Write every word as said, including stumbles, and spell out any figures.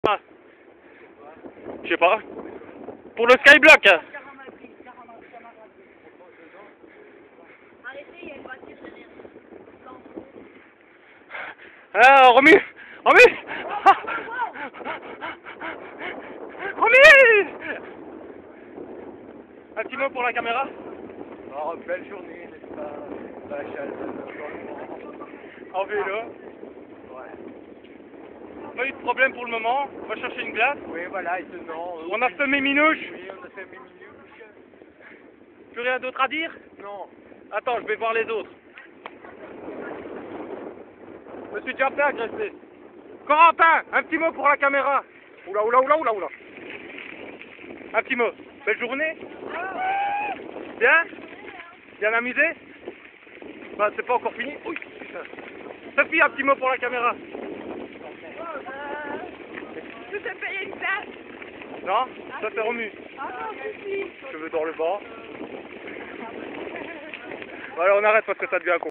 Ah. Je sais pas. Pour le skyblock. Ah, Romu Romu Romu Un petit mot pour la caméra. Oh, belle journée, n'est-ce pas? La chaleur, En vélo. Ouais. Pas eu de problème pour le moment. On va chercher une glace. Oui, voilà, et tenant. Euh, On a semé Minouche. Oui, on a fait mes minouches. Plus rien d'autre à dire? Non. Attends, je vais voir les autres. Je me suis déjà fait agresser. Corentin, un petit mot pour la caméra. Oula, oula, oula, oula, oula. Un petit mot. Belle journée. Bien? Bien amusé? Bah, c'est pas encore fini. Oui, putain. Sophie, un petit mot pour la caméra. Je te paye une place. Non? Ça c'est Romu. Ah non, si, si. Je veux dans le bas. Voilà, on arrête parce que ça devient con.